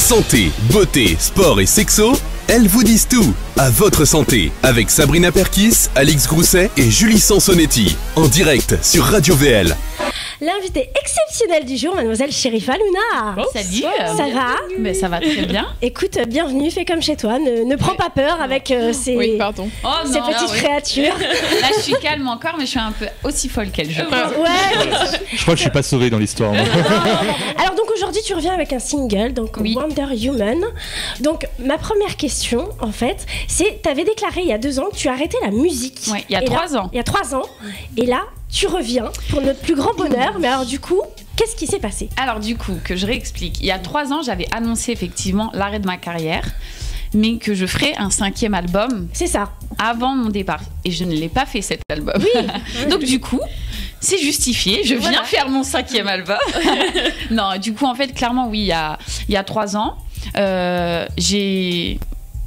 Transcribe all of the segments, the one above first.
Santé, beauté, sport et sexo, elles vous disent tout. À votre santé, avec Sabrina Perkis, Alix Grousset et Julie Sansonetti. En direct sur Radio VL. L'invitée exceptionnelle du jour, mademoiselle Chérifa Luna. Oh, salut. Ça va? Mais ça va très bien. Écoute, bienvenue, fais comme chez toi. Ne prends pas peur avec ces petites créatures. Là, je suis calme encore, mais je suis un peu aussi folle qu'elle, je crois. Ouais. Je crois que je suis pas sauvée dans l'histoire. Alors donc aujourd'hui, tu reviens avec un single, donc oui. Wonder Human. Donc ma première question, en fait, c'est, t'avais déclaré il y a 2 ans que tu arrêtais la musique. Ouais, il y a 3 ans. Il y a 3 ans. Et là, tu reviens pour notre plus grand bonheur. Mais alors du coup, qu'est-ce qui s'est passé? Alors du coup, que je réexplique. Il y a 3 ans, j'avais annoncé effectivement l'arrêt de ma carrière, mais que je ferais un 5e album. C'est ça. Avant mon départ. Et je ne l'ai pas fait, cet album. Oui. Donc du coup, c'est justifié. Je viens faire mon 5e album. Non, du coup, en fait, clairement, oui, il y a 3 ans, j'ai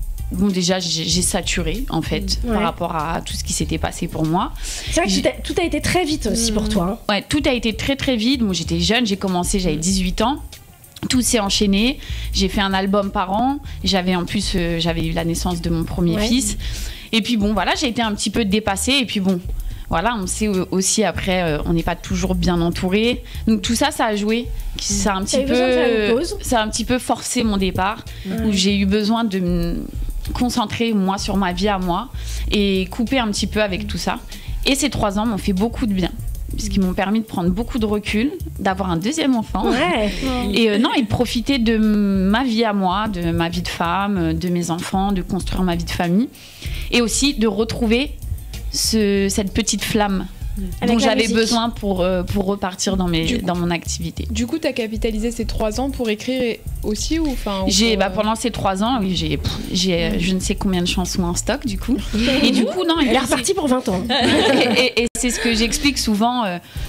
saturé en fait par rapport à tout ce qui s'était passé pour moi. C'est vrai que tout a été très vite aussi pour toi. Ouais, tout a été très très vite. Moi j'étais jeune, j'ai commencé, j'avais 18 ans. Tout s'est enchaîné. J'ai fait un album par an. J'avais en plus, j'avais eu la naissance de mon premier fils. Et puis bon, voilà, j'ai été un petit peu dépassée. Et puis bon, voilà, on sait aussi après, on n'est pas toujours bien entouré. Donc tout ça, ça a joué. Ça a un petit peu forcé mon départ, où j'ai eu besoin de me concentrer moi sur ma vie à moi et couper un petit peu avec tout ça. Et ces 3 ans m'ont fait beaucoup de bien, puisqu'ils m'ont permis de prendre beaucoup de recul, d'avoir un 2e enfant et de profiter de ma vie à moi, de ma vie de femme, de mes enfants, de construire ma vie de famille, et aussi de retrouver cette petite flamme dont j'avais besoin pour repartir dans mon activité. Du coup, tu as capitalisé ces 3 ans pour écrire aussi pendant ces 3 ans, j'ai je ne sais combien de chansons en stock, du coup. Et du coup, non, elle est repartie pour 20 ans. Et c'est ce que j'explique souvent.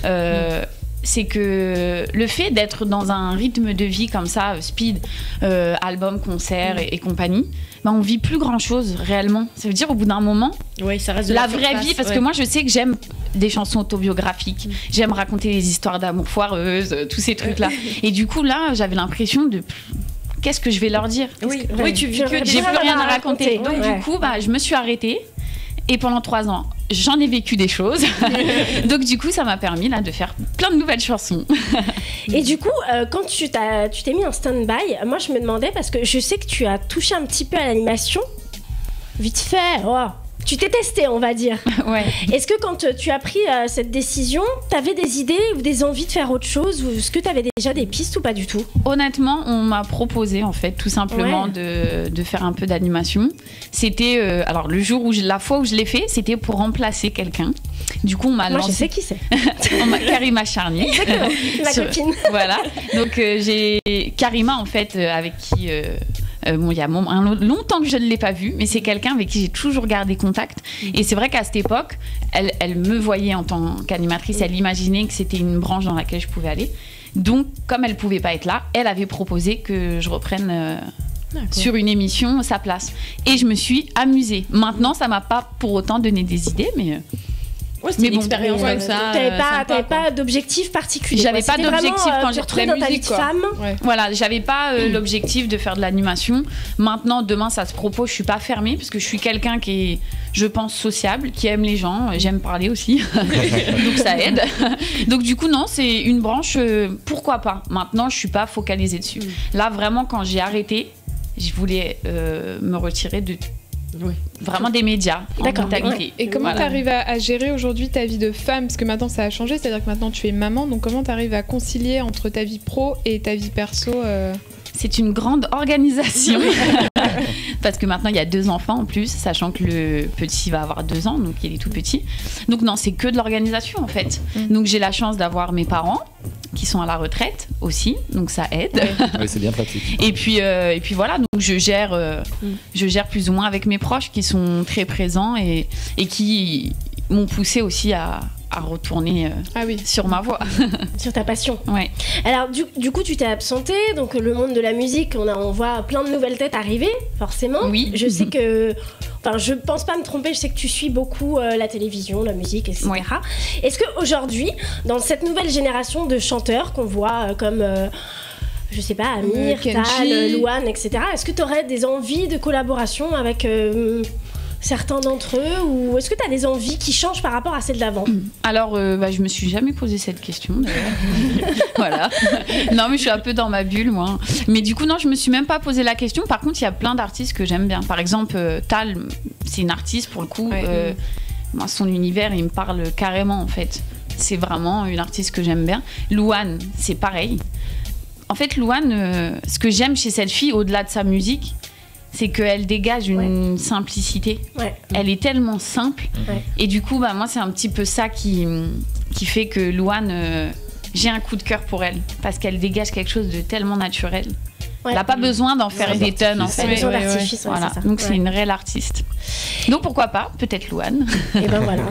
C'est que le fait d'être dans un rythme de vie comme ça, speed, album, concert et compagnie, on vit plus grand chose réellement. Ça veut dire au bout d'un moment, ça reste de la vraie vie, parce que moi je sais que j'aime des chansons autobiographiques, j'aime raconter des histoires d'amour foireuses, tous ces trucs là. Et du coup là, j'avais l'impression de qu'est-ce que je vais leur dire? Tu vis que j'ai plus rien à raconter. Donc du coup, je me suis arrêtée. Et pendant 3 ans, j'en ai vécu des choses. Donc du coup, ça m'a permis là, de faire plein de nouvelles chansons. Et du coup, quand tu t'es mis en stand-by, moi je me demandais, parce que je sais que tu as touché un petit peu à l'animation, vite fait, tu t'es testé, on va dire. Ouais. Est-ce que quand tu as pris cette décision, tu avais des idées ou des envies de faire autre chose, ou est-ce que tu avais déjà des pistes ou pas du tout? Honnêtement, on m'a proposé en fait tout simplement de faire un peu d'animation. C'était alors la fois où je l'ai fait, c'était pour remplacer quelqu'un. Du coup, on m'a lancé. Je sais qui c'est. Karima Charnier. Exactement, ma copine. Voilà. Donc j'ai Karima en fait avec qui il y a longtemps que je ne l'ai pas vue, mais c'est quelqu'un avec qui j'ai toujours gardé contact. Et c'est vrai qu'à cette époque, elle me voyait en tant qu'animatrice, elle imaginait que c'était une branche dans laquelle je pouvais aller. Donc, comme elle ne pouvait pas être là, elle avait proposé que je reprenne sur une émission sa place. Et je me suis amusée. Maintenant, ça ne m'a pas pour autant donné des idées, mais... c'était une expérience comme ça. T'avais pas d'objectif particulier. J'avais pas d'objectif quand j'ai retrouvé dans ta vie de femme. Voilà, j'avais pas l'objectif de faire de l'animation. Maintenant, demain, ça se propose. Je suis pas fermée parce que je suis quelqu'un qui est, je pense, sociable, qui aime les gens. J'aime parler aussi, donc ça aide. Donc du coup, non, c'est une branche. Pourquoi pas? Maintenant, je suis pas focalisée dessus. Là, vraiment, quand j'ai arrêté, je voulais me retirer de vraiment des médias en totalité. Et comment tu arrives à gérer aujourd'hui ta vie de femme? Parce que maintenant ça a changé, c'est-à-dire que maintenant tu es maman, donc comment tu arrives à concilier entre ta vie pro et ta vie perso? C'est une grande organisation. Parce que maintenant il y a 2 enfants en plus, sachant que le petit va avoir 2 ans, donc il est tout petit. Donc non, c'est que de l'organisation en fait. Donc j'ai la chance d'avoir mes parents qui sont à la retraite aussi, donc ça aide. Oui, c'est bien pratique. Et puis voilà, donc je gère plus ou moins avec mes proches qui sont très présents et qui m'ont poussé aussi à retourner sur ma voie. Sur ta passion. Ouais. Alors du coup tu t'es absentée, donc le monde de la musique, on voit plein de nouvelles têtes arriver, forcément. Oui. Je sais que, enfin je pense pas me tromper, je sais que tu suis beaucoup la télévision, la musique, etc. Ouais. Est-ce qu'aujourd'hui, dans cette nouvelle génération de chanteurs qu'on voit comme je sais pas, Amir, Kenji. Tal, Louane, etc. Est-ce que tu aurais des envies de collaboration avec certains d'entre eux, ou est-ce que tu as des envies qui changent par rapport à celles d'avant? Alors, je me suis jamais posé cette question, d'ailleurs. Voilà. Non, mais je suis un peu dans ma bulle, moi. Mais du coup, non, je me suis même pas posé la question. Par contre, il y a plein d'artistes que j'aime bien. Par exemple, Tal, c'est une artiste, pour le coup. Ouais. Moi, son univers, il me parle carrément, en fait. C'est vraiment une artiste que j'aime bien. Louane, c'est pareil. En fait, Louane, ce que j'aime chez cette fille, au-delà de sa musique, c'est qu'elle dégage une simplicité. Ouais. Elle est tellement simple. Ouais. Et du coup, moi, c'est un petit peu ça qui fait que Louane, j'ai un coup de cœur pour elle. Parce qu'elle dégage quelque chose de tellement naturel. Ouais. Elle n'a pas besoin d'en faire des tonnes, en Pas fait. besoin Ouais, d'artifice, ouais, Voilà. c'est ça. Donc, c'est Ouais. une réelle artiste. Donc, pourquoi pas, peut-être Louane. Et ben voilà,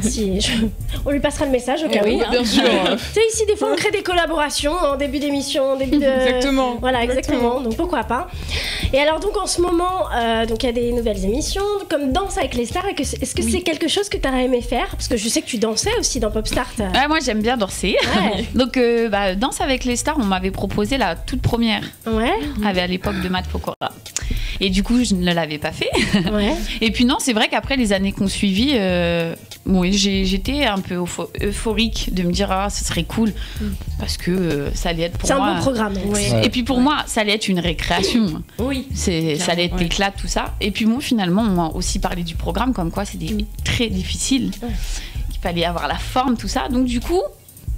on lui passera le message au cas où. Oui, hein. bien sûr. Tu sais, ici, des fois, on crée des collaborations en début d'émission, en début de... Exactement. Voilà, exactement. Donc, pourquoi pas. Et alors, donc, en ce moment, donc il y a des nouvelles émissions, comme Danse avec les stars. Est-ce que c'est quelque chose que tu aurais aimé faire? Parce que je sais que tu dansais aussi dans Popstart. Ouais, moi, j'aime bien danser. Ouais. Donc, Danse avec les stars, on m'avait proposé la toute première, Ouais, à l'époque de Matt Pokora. Et du coup, je ne l'avais pas fait. ouais. Et puis non, c'est vrai qu'après les années qu'on suivi, oui, j'étais un peu euphorique de me dire ce serait cool parce que ça allait être pour C'est moi. un bon programme. Ouais. Et puis pour moi, ça allait être une récréation. Oui. Ça allait être l'éclat, tout ça. Et puis bon, finalement, on m'a aussi parlé du programme comme quoi c'était très difficile, qu'il fallait avoir la forme, tout ça. Donc du coup,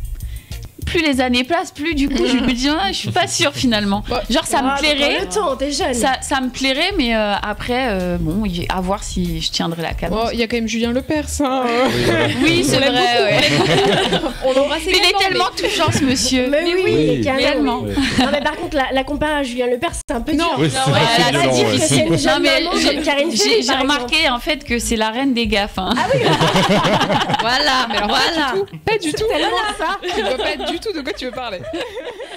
plus les années passent, plus du coup, je me dis je suis pas sûre finalement. Genre ça me plairait. Le temps, t'es jeune. Ça me plairait, mais après, bon, à voir si je tiendrai la cadence. Bon, il y a quand même Julien Lepers. Hein. Oui, c'est On l'aime vrai. Ouais. On l'embrasse Il est également, tellement touchant, ce monsieur. Mais oui, Oui. carrément. Tellement. Non, mais par contre, la compare à Julien Lepers, c'est un peu dur. Oui, c'est ouais, vrai, c'est là, violent, dire ouais. que c'est une jeune Non, mais maman comme Karine Ferry, j'ai par remarqué en fait que c'est la reine des gaffes. Hein. Voilà, Mais alors, voilà. pas du tout. Tellement ça. Je vois pas du tout de quoi tu veux parler.